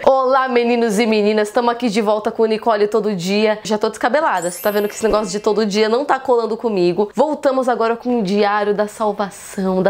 Olá, meninos e meninas, estamos aqui de volta com o Nicole todo dia. Já tô descabelada, você tá vendo que esse negócio de todo dia não tá colando comigo. Voltamos agora com o diário da salvação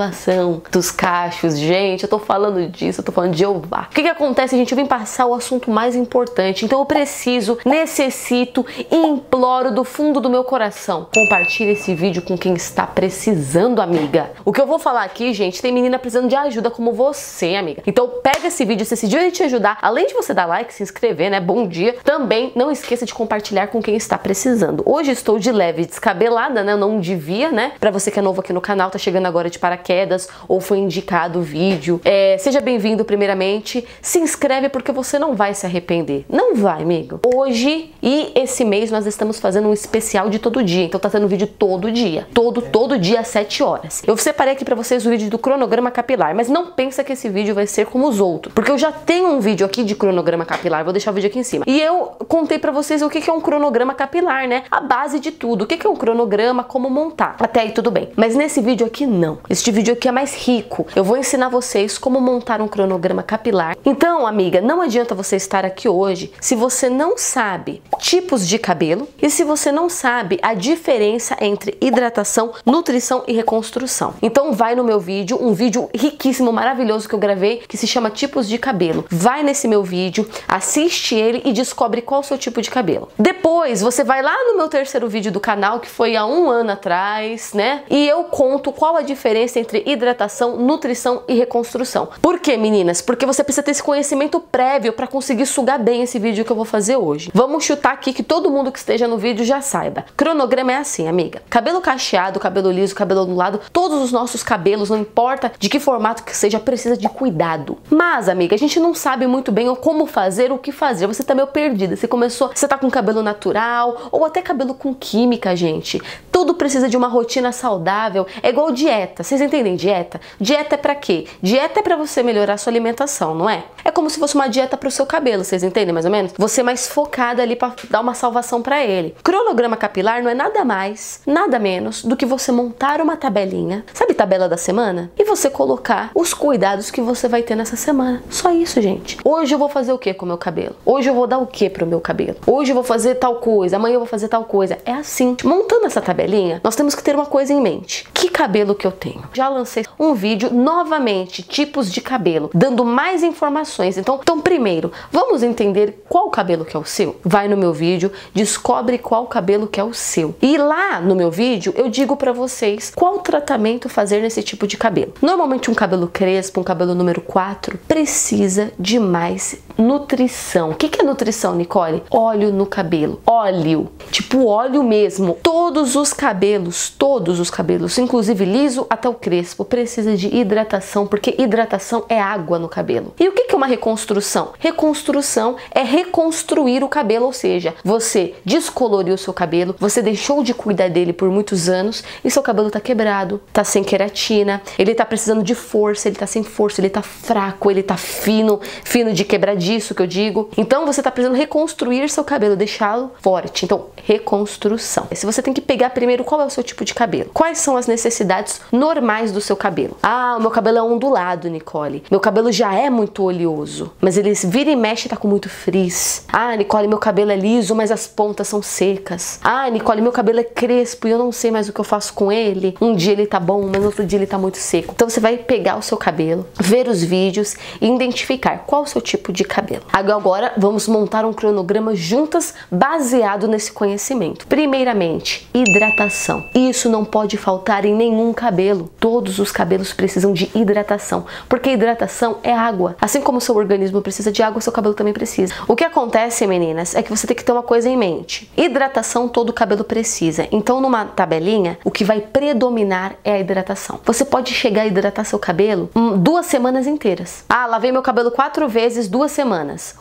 dos cachos. Gente, eu tô falando disso, eu tô falando de Jeová. O que acontece, gente? Eu vim passar o assunto mais importante, então eu preciso, necessito e imploro do fundo do meu coração. Compartilhe esse vídeo com quem está precisando, amiga. O que eu vou falar aqui, gente, tem menina precisando de ajuda como você, amiga. Então pega esse vídeo, se esse vídeo ele te ajudar, além de você dar like, se inscrever, né? Bom dia. Também não esqueça de compartilhar com quem está precisando. Hoje estou de leve descabelada, né? Eu não devia, né? Pra você que é novo aqui no canal, tá chegando agora de paraquedas ou foi indicado o vídeo. Seja bem-vindo primeiramente. Se inscreve porque você não vai se arrepender. Não vai, amigo. Hoje e esse mês nós estamos fazendo um especial de todo dia. Então tá tendo vídeo todo dia. Todo dia às 7 horas. Eu separei aqui pra vocês o vídeo do cronograma capilar, mas não pensa que esse vídeo vai ser como os outros, porque eu já tenho um vídeo aqui de cronograma capilar, vou deixar o vídeo aqui em cima. E eu contei pra vocês o que é um cronograma capilar, né? A base de tudo. O que é um cronograma, como montar. Até aí tudo bem. Mas nesse vídeo aqui não. Este vídeo aqui é mais rico. Eu vou ensinar vocês como montar um cronograma capilar. Então, amiga, não adianta você estar aqui hoje se você não sabe tipos de cabelo e se você não sabe a diferença entre hidratação, nutrição e reconstrução. Então vai no meu vídeo, um vídeo riquíssimo, maravilhoso que eu gravei, que se chama Tipos de Cabelo. Vai nesse meu vídeo, assiste ele e descobre qual é o seu tipo de cabelo. Depois você vai lá no meu terceiro vídeo do canal, que foi há 1 ano atrás, né? E eu conto qual a diferença entre hidratação, nutrição e reconstrução. Por quê, meninas? Porque você precisa ter esse conhecimento prévio para conseguir sugar bem esse vídeo que eu vou fazer hoje. Vamos chutar aqui que todo mundo que esteja no vídeo já saiba. Cronograma é assim, amiga. Cabelo cacheado, cabelo liso, cabelo ondulado, todos os nossos cabelos, não importa de que formato que seja, precisa de cuidado. Mas, amiga, a gente não sabe muito bem como fazer, o que fazer. Você tá meio perdida. Você tá com cabelo natural ou até cabelo com química, gente. Tudo precisa de uma rotina saudável. É igual dieta. Vocês entendem dieta? Dieta é pra quê? Dieta é pra você melhorar a sua alimentação, não é? É como se fosse uma dieta pro seu cabelo, vocês entendem mais ou menos? Você é mais focada ali pra dar uma salvação pra ele. Cronograma capilar não é nada mais, nada menos do que você montar uma tabelinha, sabe, tabela da semana? E você colocar os cuidados que você vai ter nessa semana. Só isso, gente. Hoje eu vou fazer o que com o meu cabelo? Hoje eu vou dar o que pro meu cabelo? Hoje eu vou fazer tal coisa, amanhã eu vou fazer tal coisa. É assim. Montando essa tabelinha, nós temos que ter uma coisa em mente. Que cabelo que eu tenho? Já lancei um vídeo novamente, tipos de cabelo, dando mais informações. Então primeiro, vamos entender qual cabelo que é o seu? Vai no meu vídeo, descobre qual cabelo que é o seu. E lá no meu vídeo eu digo pra vocês qual tratamento fazer nesse tipo de cabelo. Normalmente um cabelo crespo, um cabelo número 4, precisa de mais nutrição. O que é nutrição, Nicole? Óleo no cabelo. Óleo. Tipo óleo mesmo. Todos os cabelos, inclusive liso até o crespo, precisa de hidratação, porque hidratação é água no cabelo. E o que é uma reconstrução? Reconstrução é reconstruir o cabelo, ou seja, você descoloriu o seu cabelo, você deixou de cuidar dele por muitos anos e seu cabelo tá quebrado, tá sem queratina, ele tá precisando de força, ele tá sem força, ele tá fraco, ele tá fino de quebradiço, que eu digo. Então você tá precisando reconstruir seu cabelo, deixá-lo forte. Então, reconstrução. Se você tem que pegar primeiro qual é o seu tipo de cabelo, quais são as necessidades normais do seu cabelo. Ah, o meu cabelo é ondulado, Nicole. Meu cabelo já é muito oleoso, mas ele vira e mexe e tá com muito frizz. Ah, Nicole, meu cabelo é liso, mas as pontas são secas. Ah, Nicole, meu cabelo é crespo e eu não sei mais o que eu faço com ele. Um dia ele tá bom, mas no outro dia ele tá muito seco. Então você vai pegar o seu cabelo, ver os vídeos e identificar qual é o seu tipo de cabelo. Agora vamos montar um cronograma juntas baseado nesse conhecimento. Primeiramente, hidratação. Isso não pode faltar em nenhum cabelo. Todos os cabelos precisam de hidratação, porque hidratação é água. Assim como o seu organismo precisa de água, seu cabelo também precisa. O que acontece, meninas, é que você tem que ter uma coisa em mente. Hidratação todo cabelo precisa. Então, numa tabelinha, o que vai predominar é a hidratação. Você pode chegar a hidratar seu cabelo 2 semanas inteiras. Ah, lavei meu cabelo 4 vezes, 2 semanas.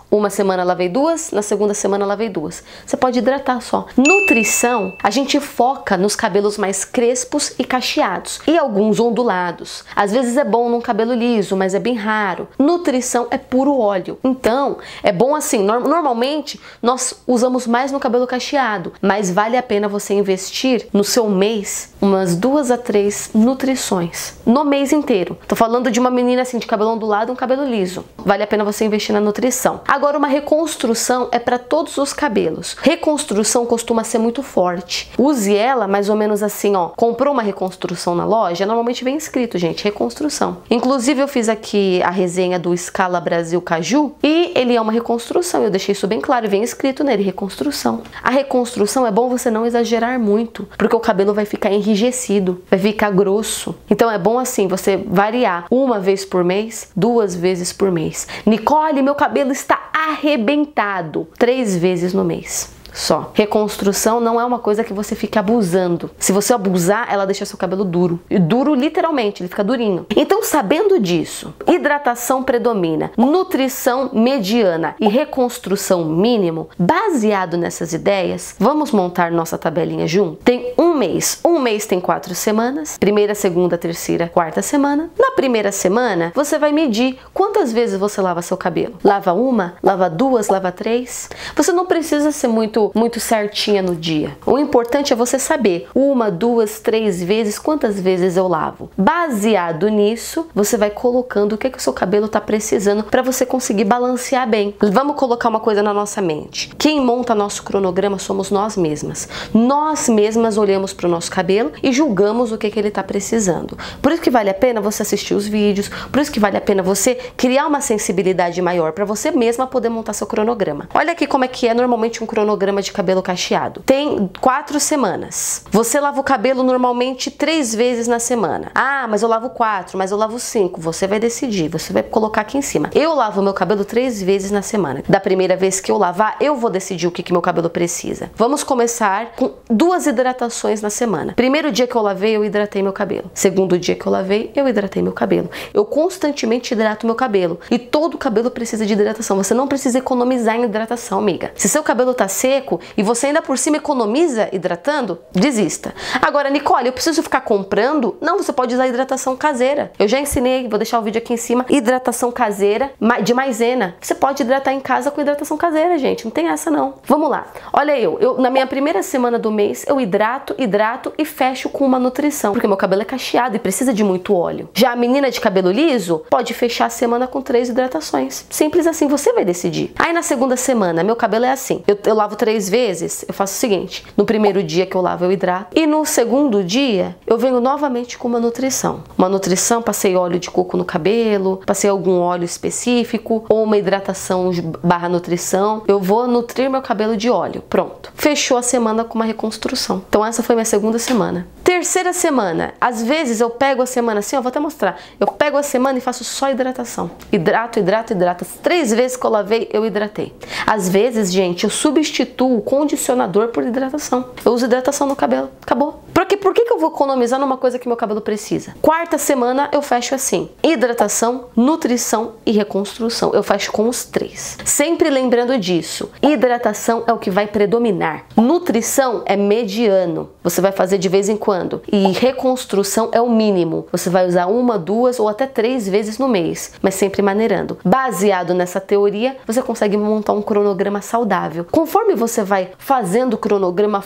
Uma semana lavei 2, na segunda semana lavei 2. Você pode hidratar só. Nutrição, a gente foca nos cabelos mais crespos e cacheados e alguns ondulados. Às vezes é bom num cabelo liso, mas é bem raro. Nutrição é puro óleo. Então, é bom assim, normalmente nós usamos mais no cabelo cacheado, mas vale a pena você investir no seu mês umas 2 a 3 nutrições no mês inteiro. Tô falando de uma menina assim de cabelo ondulado e um cabelo liso. Vale a pena você investir na nutrição. Agora, uma reconstrução é para todos os cabelos. Reconstrução costuma ser muito forte. Use ela mais ou menos assim, ó. Comprou uma reconstrução na loja, normalmente vem escrito, gente, reconstrução. Inclusive, eu fiz aqui a resenha do Scala Brasil Caju e ele é uma reconstrução. Eu deixei isso bem claro e vem escrito nele, reconstrução. A reconstrução é bom você não exagerar muito, porque o cabelo vai ficar enrijecido, vai ficar grosso. Então é bom assim, você variar uma vez por mês, 2 vezes por mês. Nicole, meu cabelo está arrebentado. 3 vezes no mês. Só. Reconstrução não é uma coisa que você fica abusando. Se você abusar, ela deixa seu cabelo duro. E duro literalmente, ele fica durinho. Então, sabendo disso, hidratação predomina, nutrição mediana e reconstrução mínimo, baseado nessas ideias, vamos montar nossa tabelinha junto? Tem um mês. Um mês tem 4 semanas. Primeira, segunda, terceira, quarta semana. Na primeira semana, você vai medir quantas vezes você lava seu cabelo. Lava 1, lava 2, lava 3. Você não precisa ser muito certinha no dia. O importante é você saber 1, 2, 3 vezes, quantas vezes eu lavo. Baseado nisso, você vai colocando o que o seu cabelo está precisando para você conseguir balancear bem. Vamos colocar uma coisa na nossa mente. Quem monta nosso cronograma somos nós mesmas. Nós mesmas olhamos para o nosso cabelo e julgamos o que ele está precisando. Por isso que vale a pena você assistir os vídeos, por isso que vale a pena você criar uma sensibilidade maior para você mesma poder montar seu cronograma. Olha aqui como é que é normalmente um cronograma de cabelo cacheado. Tem 4 semanas. Você lava o cabelo normalmente 3 vezes na semana. Ah, mas eu lavo 4, mas eu lavo 5. Você vai decidir, você vai colocar aqui em cima. Eu lavo meu cabelo 3 vezes na semana. Da primeira vez que eu lavar, eu vou decidir o que meu cabelo precisa. Vamos começar com 2 hidratações na semana. Primeiro dia que eu lavei, eu hidratei meu cabelo. Segundo dia que eu lavei, eu hidratei meu cabelo. Eu constantemente hidrato meu cabelo. E todo cabelo precisa de hidratação. Você não precisa economizar em hidratação, amiga. Se seu cabelo tá seco e você ainda por cima economiza hidratando, desista. Agora, Nicole, eu preciso ficar comprando? Não, você pode usar hidratação caseira. Eu já ensinei, vou deixar o vídeo aqui em cima, hidratação caseira de maisena. Você pode hidratar em casa com hidratação caseira, gente. Não tem essa não. Vamos lá. Olha eu na minha primeira semana do mês, eu hidrato e fecho com uma nutrição, porque meu cabelo é cacheado e precisa de muito óleo. Já a menina de cabelo liso pode fechar a semana com 3 hidratações. Simples assim, você vai decidir. Aí na segunda semana, meu cabelo é assim. Eu lavo 3 vezes, eu faço o seguinte: no primeiro dia que eu lavo, eu hidrato, e no segundo dia eu venho novamente com uma nutrição. Uma nutrição, passei óleo de coco no cabelo, passei algum óleo específico, ou uma hidratação barra nutrição. Eu vou nutrir meu cabelo de óleo. Pronto. Fechou a semana com uma reconstrução. Então essa foi minha segunda semana. Terceira semana, às vezes eu pego a semana assim, eu vou até mostrar. Eu pego a semana e faço só hidratação. Hidrato. As 3 vezes que eu lavei, eu hidratei. Às vezes, gente, eu substituo o condicionador por hidratação. Eu uso hidratação no cabelo. Acabou. Por que eu vou economizar numa coisa que meu cabelo precisa? Quarta semana eu fecho assim: hidratação, nutrição e reconstrução. Eu fecho com os 3. Sempre lembrando disso. Hidratação é o que vai predominar. Nutrição é mediano. Você vai fazer de vez em quando. E reconstrução é o mínimo. Você vai usar 1, 2 ou até 3 vezes no mês, mas sempre maneirando. Baseado nessa teoria, você consegue montar um cronograma saudável. Conforme você vai fazendo cronograma,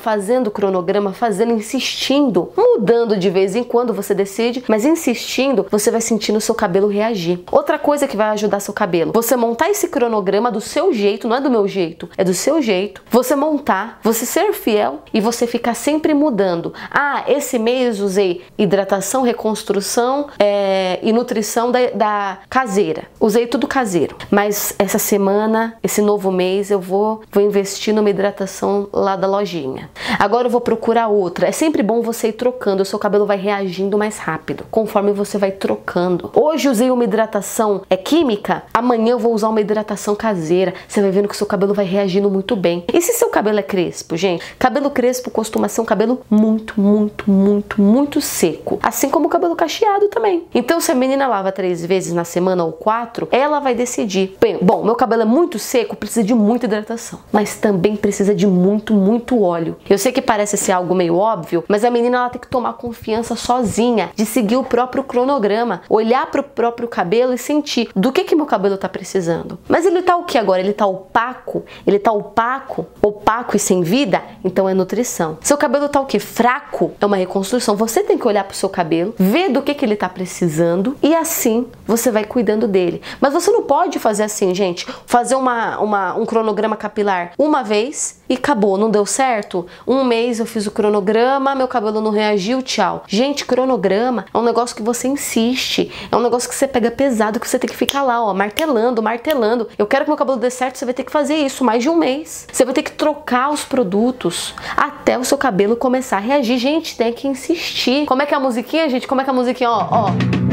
insistindo, mudando de vez em quando, você decide, mas insistindo, você vai sentindo o seu cabelo reagir. Outra coisa que vai ajudar seu cabelo, você montar esse cronograma do seu jeito, não é do meu jeito, é do seu jeito. Você montar, você ser fiel e você ficar sempre mudando. Ah, esse mês usei hidratação, reconstrução e nutrição da caseira. Usei tudo caseiro. Mas essa semana, esse novo mês, eu vou investir numa hidratação lá da lojinha. Agora eu vou procurar outra. É sempre bom bom você ir trocando, o seu cabelo vai reagindo mais rápido, conforme você vai trocando. Hoje usei uma hidratação química, amanhã eu vou usar uma hidratação caseira. Você vai vendo que o seu cabelo vai reagindo muito bem. E se seu cabelo é crespo, gente? Cabelo crespo costuma ser um cabelo muito seco. Assim como o cabelo cacheado também. Então, se a menina lava 3 vezes na semana ou 4, ela vai decidir. Bem, bom, meu cabelo é muito seco, precisa de muita hidratação. Mas também precisa de muito óleo. Eu sei que parece ser algo meio óbvio, mas a menina ela tem que tomar confiança sozinha, de seguir o próprio cronograma, olhar pro próprio cabelo e sentir do que meu cabelo tá precisando. Mas ele tá o que agora? Ele tá opaco? Ele tá opaco e sem vida? Então é nutrição. Seu cabelo tá o que? Fraco? É uma reconstrução. Você tem que olhar pro seu cabelo, ver do que ele tá precisando e assim você vai cuidando dele. Mas você não pode fazer assim, gente, fazer um cronograma capilar uma vez e acabou, não deu certo? Um mês eu fiz o cronograma, meu cabelo não reagiu, tchau. Gente, cronograma é um negócio que você insiste, é um negócio que você pega pesado, que você tem que ficar lá, ó, martelando. Eu quero que meu cabelo dê certo, você vai ter que fazer isso mais de um mês. Você vai ter que trocar os produtos até o seu cabelo começar a reagir. Gente, tem que insistir. Como é que é a musiquinha, gente? Como é que é a musiquinha, ó?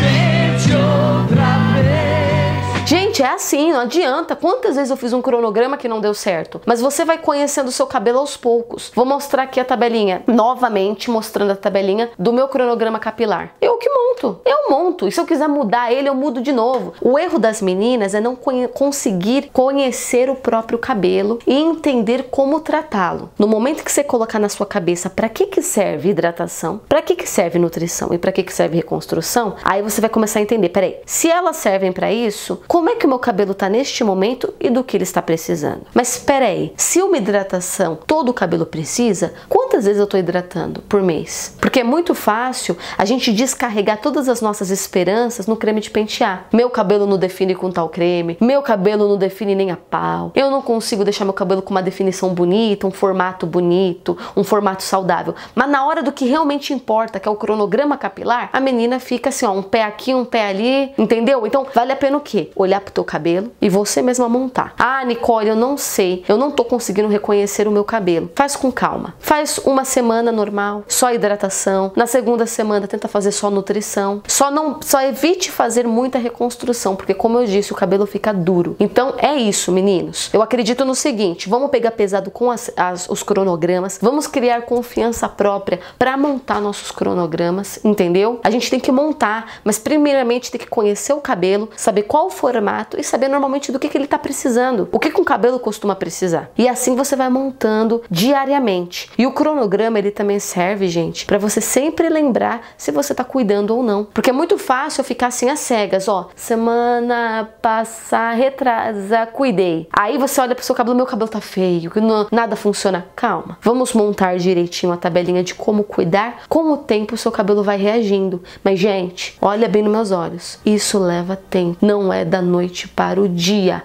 Gente, é assim, não adianta. Quantas vezes eu fiz um cronograma que não deu certo? Mas você vai conhecendo o seu cabelo aos poucos. Vou mostrar aqui a tabelinha, novamente mostrando a tabelinha do meu cronograma capilar. Eu que monto, eu monto. E se eu quiser mudar ele, eu mudo de novo. O erro das meninas é não conseguir conhecer o próprio cabelo e entender como tratá-lo. No momento que você colocar na sua cabeça para que serve hidratação, para que serve nutrição e para que serve reconstrução, aí você vai começar a entender, peraí, se elas servem para isso, como é que o meu cabelo tá neste momento e do que ele está precisando? Mas espera aí, se uma hidratação todo o cabelo precisa, quantas vezes eu tô hidratando por mês? Porque é muito fácil a gente descarregar todas as nossas esperanças no creme de pentear. Meu cabelo não define com tal creme, meu cabelo não define nem a pau, eu não consigo deixar meu cabelo com uma definição bonita, um formato bonito, um formato saudável. Mas na hora do que realmente importa, que é o cronograma capilar, a menina fica assim, ó, um pé aqui, um pé ali, entendeu? Então vale a pena o quê? Olhar pro teu cabelo e você mesma montar. Ah, Nicole, eu não sei, eu não tô conseguindo reconhecer o meu cabelo. Faz com calma. Faz uma semana normal, só hidratação. Na segunda semana tenta fazer só nutrição. Só evite fazer muita reconstrução, porque como eu disse, o cabelo fica duro. Então é isso, meninos. Eu acredito no seguinte, vamos pegar pesado com os cronogramas, vamos criar confiança própria para montar nossos cronogramas, entendeu? A gente tem que montar, mas primeiramente tem que conhecer o cabelo, saber qual o formato e saber normalmente do que ele tá precisando, o que um cabelo costuma precisar. E assim você vai montando diariamente. E o cronograma, ele também serve, gente, para você sempre lembrar se você tá cuidando ou não. Porque é muito fácil eu ficar assim às cegas, ó, semana passada, retrasa, cuidei. Aí você olha pro seu cabelo, meu cabelo tá feio, nada funciona. Calma, vamos montar direitinho a tabelinha de como cuidar, com o tempo o seu cabelo vai reagindo. Mas, gente, olha bem nos meus olhos, isso leva tempo, não é da noite para o dia.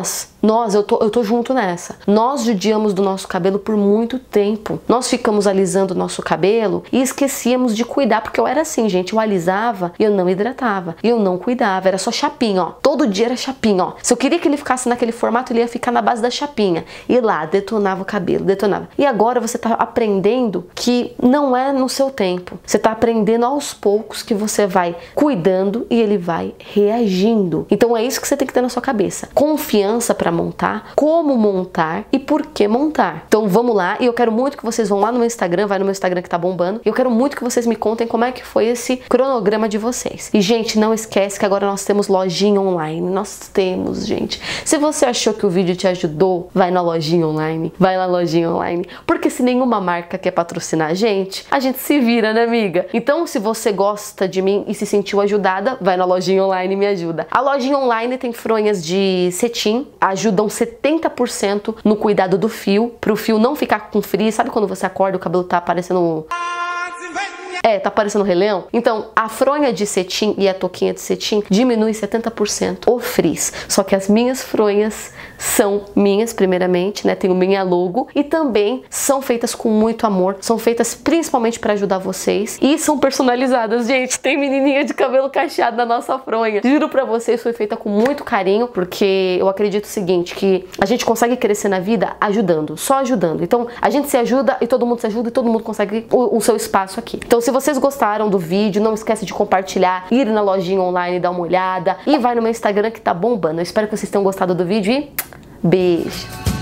Eu tô junto nessa. Nós judiamos do nosso cabelo por muito tempo. Nós ficamos alisando o nosso cabelo e esquecíamos de cuidar, porque eu era assim, gente, eu alisava e eu não hidratava, e eu não cuidava, era só chapinha, ó. Todo dia era chapinha, ó. Se eu queria que ele ficasse naquele formato, ele ia ficar na base da chapinha. E lá, detonava o cabelo, detonava. E agora você tá aprendendo que não é no seu tempo. Você tá aprendendo aos poucos que você vai cuidando e ele vai reagindo. Então é isso que você tem que ter na sua cabeça. Confiança para montar, como montar e por que montar. Então vamos lá, e eu quero muito que vocês vão lá no meu Instagram, vai no meu Instagram que tá bombando, e eu quero muito que vocês me contem como é que foi esse cronograma de vocês. E gente, não esquece que agora nós temos lojinha online, nós temos, gente. Se você achou que o vídeo te ajudou, vai na lojinha online, vai na lojinha online, porque se nenhuma marca quer patrocinar a gente se vira, né, amiga? Então se você gosta de mim e se sentiu ajudada, vai na lojinha online e me ajuda. A lojinha online tem fronhas de cetim, ajudam 70% no cuidado do fio, pro fio não ficar com frizz. Sabe quando você acorda e o cabelo tá parecendo Tá parecendo o Rei Leão? Então, a fronha de cetim e a touquinha de cetim diminui 70% o frizz. Só que as minhas fronhas são minhas, primeiramente, né? Tem o minha logo e também são feitas com muito amor, são feitas principalmente para ajudar vocês e são personalizadas, gente. Tem menininha de cabelo cacheado na nossa fronha. Juro pra vocês, foi feita com muito carinho, porque eu acredito o seguinte, que a gente consegue crescer na vida ajudando, só ajudando. Então, a gente se ajuda e todo mundo se ajuda e todo mundo consegue o seu espaço aqui. Então, se vocês gostaram do vídeo, não esquece de compartilhar, ir na lojinha online, dar uma olhada e vai no meu Instagram que tá bombando. Eu espero que vocês tenham gostado do vídeo e beijo!